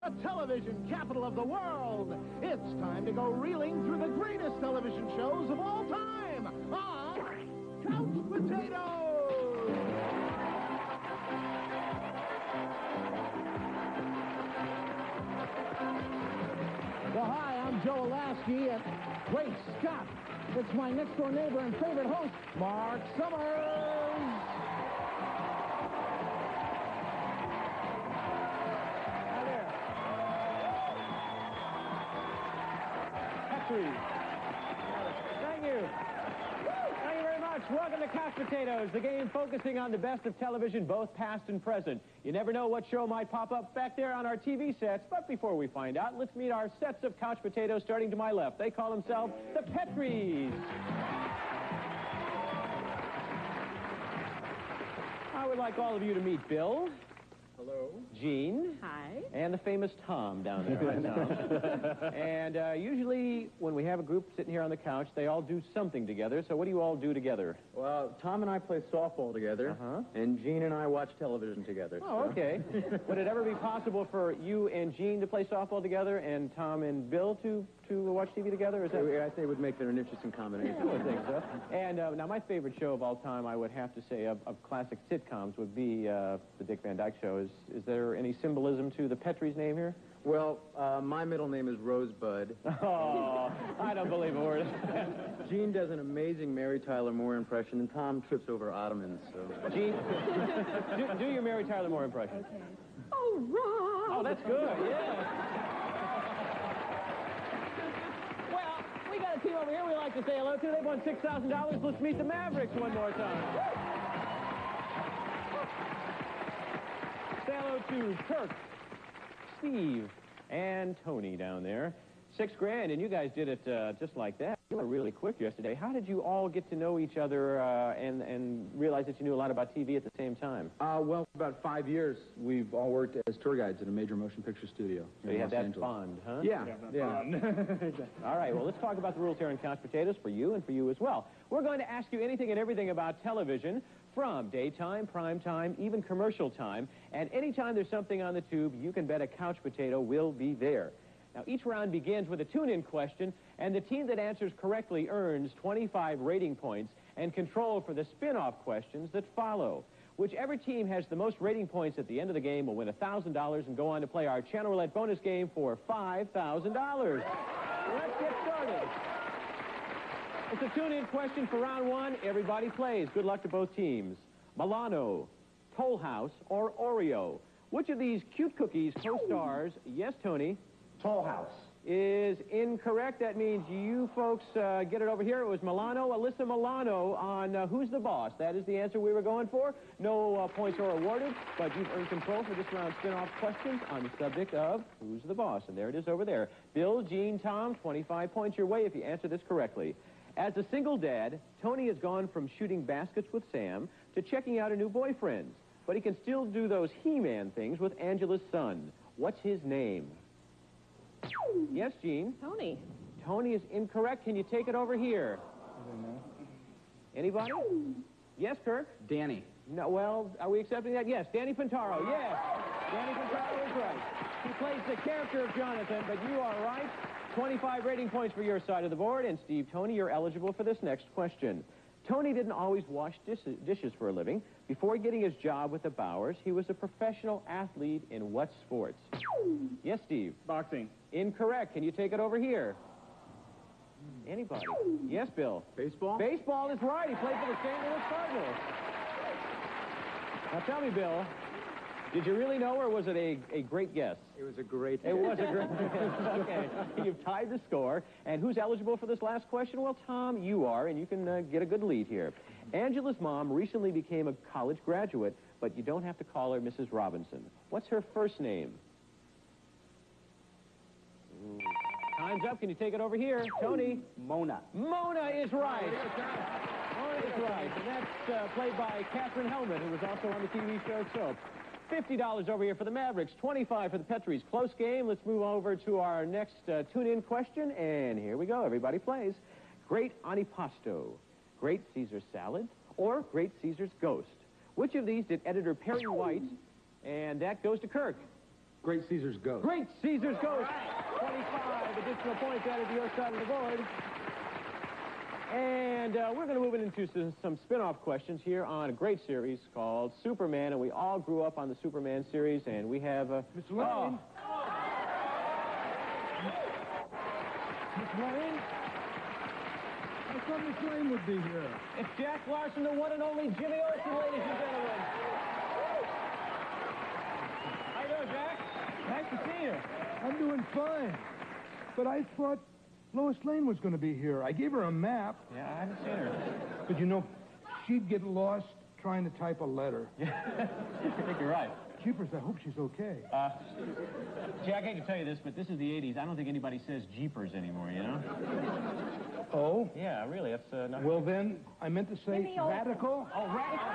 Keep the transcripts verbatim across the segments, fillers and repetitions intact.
The television capital of the world. It's time to go reeling through the greatest television shows of all time on Couch Potatoes. Well, hi, I'm Joe Lasky, and great Scott, it's my next-door neighbor and favorite host, Mark Summers. Thank you. Thank you very much. Welcome to Couch Potatoes, the game focusing on the best of television, both past and present. You never know what show might pop up back there on our T V sets, but before we find out, let's meet our sets of Couch Potatoes starting to my left. They call themselves the Petrys. I would like all of you to meet Bill. Hello. Gene. Hi. And the famous Tom down there. Right, Tom. And uh, usually when we have a group sitting here on the couch, they all do something together. So what do you all do together? Well, Tom and I play softball together, uh-huh. and Gene and I watch television together. Oh, so. okay. Would it ever be possible for you and Gene to play softball together and Tom and Bill to, to watch T V together? Is that... I think it would make that an interesting combination. I would think so. And uh, now my favorite show of all time, I would have to say, of, of classic sitcoms would be uh, the Dick Van Dyke Show. Is, is there any symbolism to the Petrys name here? Well, uh, my middle name is Rosebud. Oh, I don't believe a word of that. Gene does an amazing Mary Tyler Moore impression, and Tom trips over ottomans, so... Gene, do, do your Mary Tyler Moore impression. Okay. Oh, Rob! Oh, that's good, yeah. Well, we got a team over here we like to say hello to. They've won six thousand dollars. Let's meet the Mavericks one more time. Say hello to Kirk, Steve, and Tony down there. Six grand, and you guys did it uh, just like that. You were really quick yesterday. How did you all get to know each other uh, and, and realize that you knew a lot about T V at the same time? Uh, well, for about five years, we've all worked as tour guides at a major motion picture studio. So you had that bond, huh? Yeah, yeah. All right, well, let's talk about the rules here on Couch Potatoes for you and for you as well. We're going to ask you anything and everything about television, from daytime, prime time, even commercial time. And anytime there's something on the tube, you can bet a couch potato will be there. Now, each round begins with a tune-in question, and the team that answers correctly earns twenty-five rating points and control for the spin-off questions that follow. Whichever team has the most rating points at the end of the game will win one thousand dollars and go on to play our Channel Roulette bonus game for five thousand dollars. Let's get started. It's a tune-in question for round one. Everybody plays. Good luck to both teams. Milano, Toll House, or Oreo? Which of these cute cookies co-stars, yes, Tony? Toll House. Is incorrect. That means you folks uh, get it over here. It was Milano, Alyssa Milano on uh, Who's the Boss. That is the answer we were going for. No uh, points are awarded, but you've earned control for this round's spin-off questions on the subject of Who's the Boss. And there it is over there. Bill, Gene, Tom, twenty-five points your way if you answer this correctly. As a single dad, Tony has gone from shooting baskets with Sam to checking out a new boyfriend. But he can still do those He-Man things with Angela's son. What's his name? Yes, Gene? Tony. Tony is incorrect. Can you take it over here? I don't know. Anybody? Yes, Kirk? Danny. No, well, are we accepting that? Yes, Danny Pintaro, yes. Danny Pintaro is right. He plays the character of Jonathan, but you are right. twenty-five rating points for your side of the board. And Steve, Tony, you're eligible for this next question. Tony didn't always wash dis dishes for a living. Before getting his job with the Bowers, he was a professional athlete in what sports? Yes, Steve? Boxing. Incorrect. Can you take it over here? Anybody? Yes, Bill? Baseball? Baseball is right. He played for the Saint Louis Cardinals. Now tell me, Bill, did you really know, or was it a, a great guess? It was a great It was a great guess. Okay. You've tied the score. And who's eligible for this last question? Well, Tom, you are, and you can uh, get a good lead here. Angela's mom recently became a college graduate, but you don't have to call her Missus Robinson. What's her first name? Ooh. Time's up. Can you take it over here? Tony? Mona. Mona is right. Mona is right. And that's uh, played by Katherine Hellman, who was also on the T V show Soap. fifty dollars over here for the Mavericks, twenty-five for the Petrys. Close game. Let's move over to our next uh, tune-in question, and here we go. Everybody plays. Great antipasto, Great Caesar salad, or Great Caesar's ghost? Which of these did editor Perry White, and that goes to Kirk? Great Caesar's Ghost. Great Caesar's Ghost. twenty-five additional points added to your side of the board. And uh, we're going to move it into some, some spin-off questions here on a great series called Superman. And we all grew up on the Superman series, and we have... Uh, Mister Lane. Oh. Miss Lane? I thought Miss Lane would be here. It's Jack Larson, the one and only Jimmy Olsen, ladies and gentlemen. How you doing, Jack? Nice to see you. I'm doing fine. But I thought Lois Lane was going to be here. I gave her a map. Yeah, I haven't seen her. But, you know, she'd get lost trying to type a letter. I think you're right. Jeepers, I hope she's okay. Uh, Jack, I hate to tell you this, but this is the eighties. I don't think anybody says Jeepers anymore, you know? Oh? Yeah, really, that's uh, not... Well, then, I meant to say radical. Oh, radical.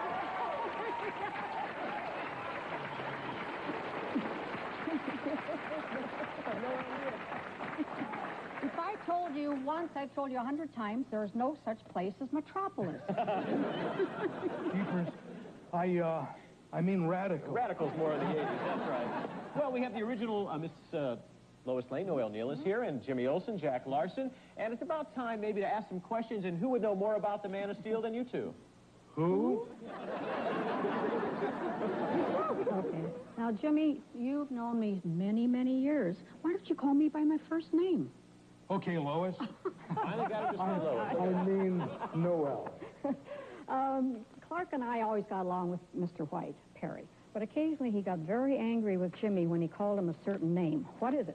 If I told you once, I've told you a hundred times, there is no such place as Metropolis. Jeepers, I, uh, I mean radical. Radical's more of the eighties, that's right. Well, we have the original uh, Miss uh, Lois Lane, Noel Neal is here, and Jimmy Olsen, Jack Larson. And it's about time maybe to ask some questions, and who would know more about the Man of Steel than you two? Who? Okay. Now, Jimmy, you've known me many, many years. Why don't you call me by my first name? Okay, Lois. Finally got it to say Lois. I mean Noel. Um, Clark and I always got along with Mister White, Perry. But occasionally he got very angry with Jimmy when he called him a certain name. What is it?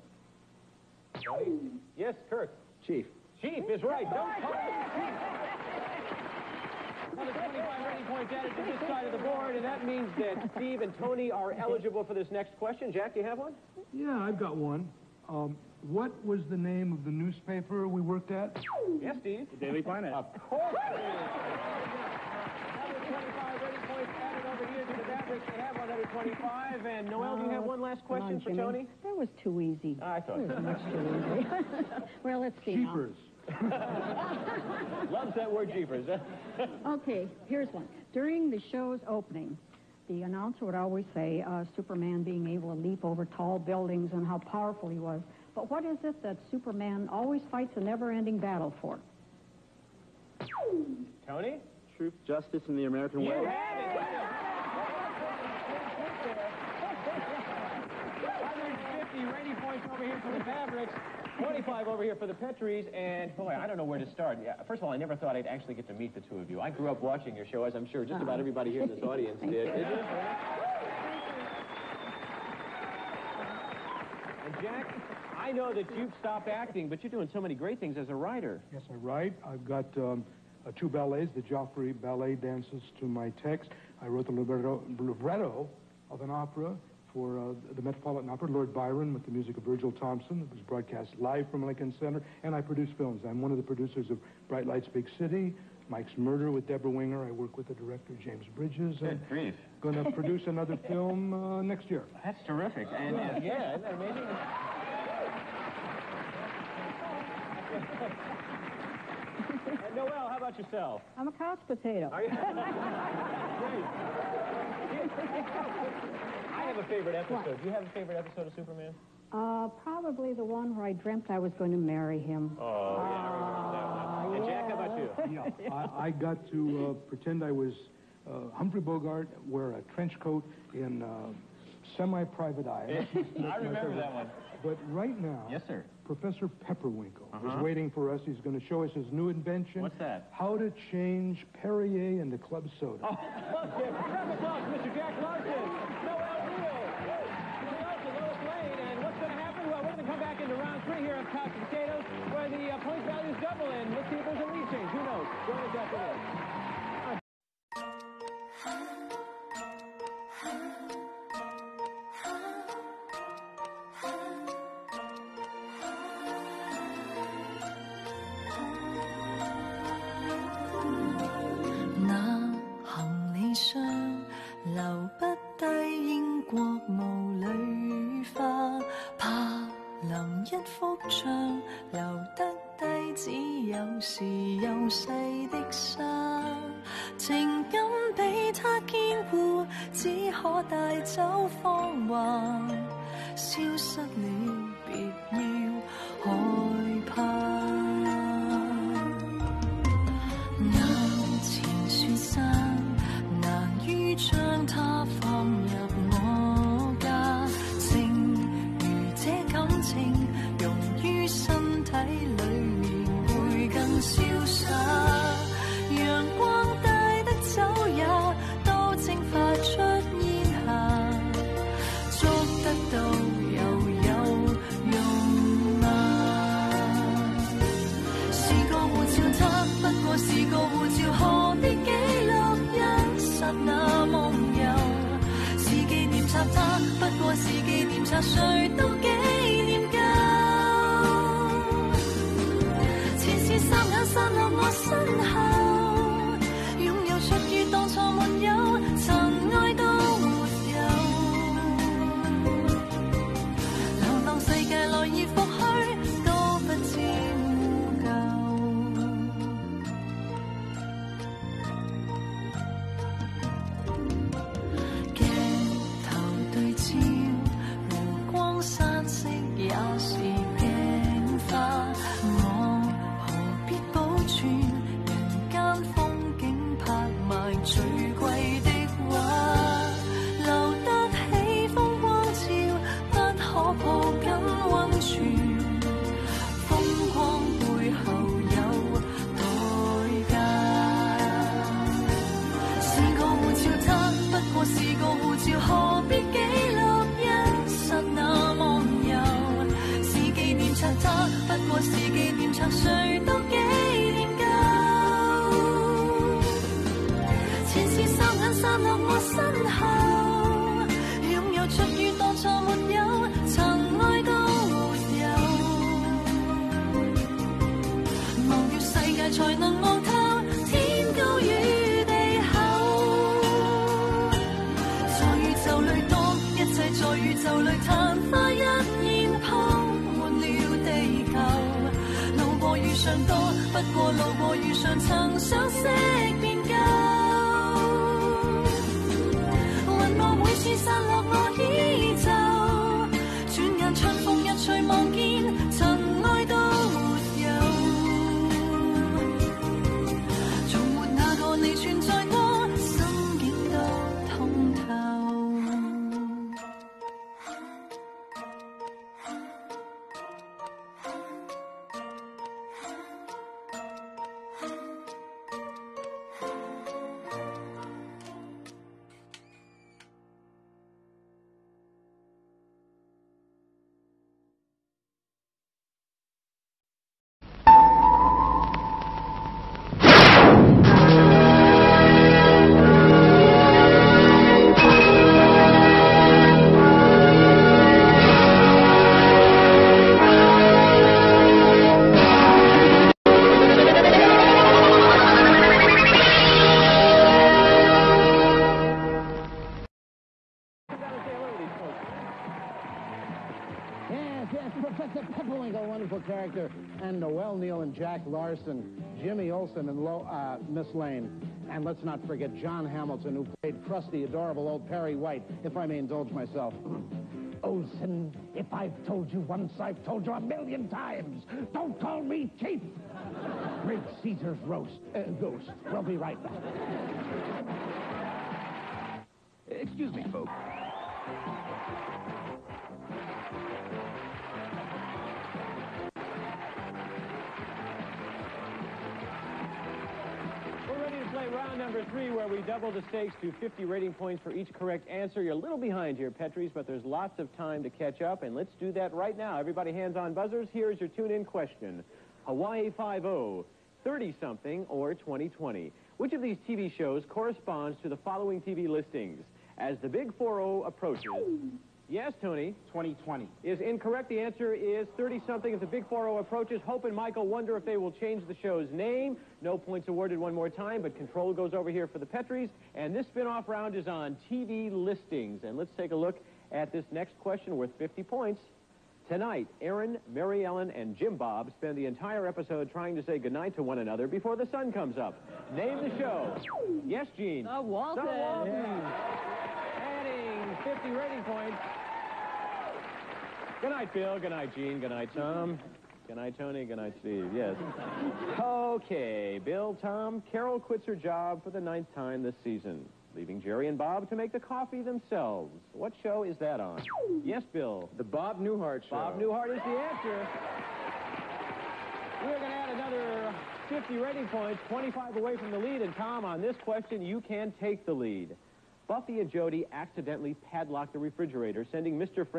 Yes, Kirk. Chief. Chief is right. Don't call him Chief. Another twenty-five rating points added to this side of the board, and that means that Steve and Tony are eligible for this next question. Jack, do you have one? Yeah, I've got one. Um, what was the name of the newspaper we worked at? Yes, Steve. The Daily Planet. Of course it is. Another twenty-five rating points added over here to the Mavericks. They have one hundred twenty-five. And Noel, do you have one last Come question on, for Jimmy. Tony? That was too easy. I thought That so. was much too easy. Well, let's see now. Jeepers. Loves that word, Jeepers. Okay, here's one. During the show's opening, the announcer would always say uh, Superman being able to leap over tall buildings and how powerful he was. But what is it that Superman always fights a never-ending battle for? Tony? Truth, justice, and the American You way. have it. one hundred fifty rating points over here for the Mavericks, twenty-five over here for the Petries, and boy, I don't know where to start. Yeah, first of all, I never thought I'd actually get to meet the two of you. I grew up watching your show, as I'm sure just about everybody here in this audience did. Did you? And Jack, I know that you've stopped acting, but you're doing so many great things as a writer. Yes, I write. I've got um, uh, two ballets, the Joffrey Ballet dances to my text. I wrote the libretto, libretto of an opera for uh, the Metropolitan Opera, Lord Byron, with the music of Virgil Thompson. It was broadcast live from Lincoln Center, and I produce films. I'm one of the producers of Bright Lights, Big City, Mike's Murder with Deborah Winger. I work with the director, James Bridges. Good grief. Going to produce another film uh, next year. That's terrific. And uh, yeah, isn't that amazing? And Noel, how about yourself? I'm a couch potato. Are you? Great. I have a favorite episode. What? Do you have a favorite episode of Superman? Uh, probably the one where I dreamt I was going to marry him. Oh, yeah, I remember that one. And Jack, how about you? Yeah, I, I got to uh, pretend I was uh, Humphrey Bogart, wear a trench coat in uh, semi-private eye. That's my- that's I my remember favorite. that one. But right now, Yes, sir. Professor Pepperwinkle Uh-huh. is waiting for us. He's going to show us his new invention. What's that? How to change Perrier into club soda. Oh, okay. Round of applause, Mister Jack Larson, Noel Neal, Jimmy Olsen, Lois Lane, and what's going to happen? Well, we're going to come back into round three here of Couch Potatoes, where the uh, point values double, and let's see if there's a lead change. Who knows? Join us after this. 那行李箱留不低英國霧裏花，怕臨一幅像留得低，只有時幼細的沙。情感比他堅固，只可帶走芳華。 消失了，別要害怕。眼前雪山，難於將它放入我家。正如這感情融於身體裏面，會更瀟灑。陽光帶得走也都蒸發出煙霞，捉得到又有用嗎？是個護照它，不過是個護照，何必記錄一剎那夢遊？是紀念冊它，不過是紀念冊，誰都紀念舊。前事霎眼散落我身後，擁有出於當初沒有，塵埃都沒有。流浪世界來而復去，都不知污垢。鏡頭對焦，湖光山色也是鏡花。我何必保存人間風景拍賣最貴的畫，留得起風光照，不可抱緊溫泉。風光背後有代價。是個護照它，不過是個護照，何必記錄一剎那夢遊？是紀念冊它，不過是紀念冊，誰都紀念舊。前事霎眼散落我身後，擁有出於當初沒有，塵埃都沒有。望月世界才能望透，天高與地厚。在宇宙裏當一切在宇宙裏曇花一現鋪滿了地球。路過遇上多，不過路過遇上曾相識便夠。雲霧每次散落我衣袖，轉眼春風一吹望見塵埃都沒有。從沒那個你存在過，心境都通透。 Character, and Noel Neal and Jack Larson, Jimmy Olsen and Lo, uh, Miss Lane. And let's not forget John Hamilton, who played crusty, adorable old Perry White, if I may indulge myself. Olsen, if I've told you once, I've told you a million times. Don't call me cheap. Great Caesar's roast, uh, ghost. We'll be right back. Excuse me, folks. Round number three, where we double the stakes to fifty rating points for each correct answer. You're a little behind here, Petries, but there's lots of time to catch up, and let's do that right now. Everybody hands on buzzers. Here's your tune-in question. Hawaii Five-O, thirty-something or twenty twenty. Which of these T V shows corresponds to the following T V listings? As the Big four oh approaches... Yes, Tony? twenty twenty. Is incorrect. The answer is thirty-something as the Big four oh approaches. Hope and Michael wonder if they will change the show's name. No points awarded one more time, but control goes over here for the Petries. And this spin-off round is on T V listings. And let's take a look at this next question worth fifty points. Tonight, Aaron, Mary Ellen, and Jim Bob spend the entire episode trying to say goodnight to one another before the sun comes up. Name the show. Yes, Gene? The Waltons. The Waltons. Adding fifty rating points. Good night, Bill. Good night, Gene. Good night, Tom. Good night, Tony. Good night, Steve. Yes. Okay, Bill, Tom, Carol quits her job for the ninth time this season, leaving Jerry and Bob to make the coffee themselves. What show is that on? Yes, Bill. The Bob Newhart Show. Bob Newhart is the answer. We're going to add another fifty rating points, twenty-five away from the lead. And, Tom, on this question, you can take the lead. Buffy and Jody accidentally padlocked the refrigerator, sending Mister